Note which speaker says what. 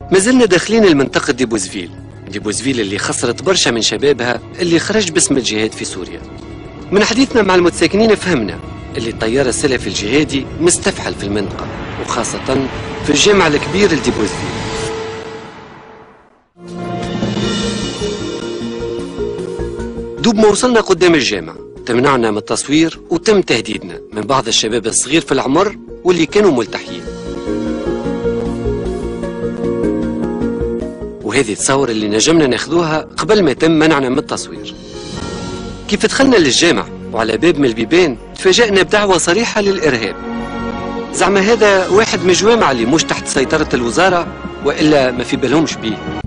Speaker 1: ما زلنا داخلين المنطقة دي بوزفيل اللي خسرت برشا من شبابها اللي خرج باسم الجهاد في سوريا. من حديثنا مع المتساكنين فهمنا اللي التيار السلفي الجهادي مستفحل في المنطقة، وخاصة في الجامع الكبير لدي بوزفيل. دوب ما وصلنا قدام الجامع تمنعنا من التصوير وتم تهديدنا من بعض الشباب الصغير في العمر واللي كانوا ملتحيين. وهذه التصور اللي نجمنا ناخذوها قبل ما يتم منعنا من التصوير. كيف دخلنا للجامع وعلى باب من البيبان تفاجأنا بدعوة صريحة للإرهاب. زعما هذا واحد من الجوامع اللي مش تحت سيطرة الوزارة وإلا ما في بالهمش بيه.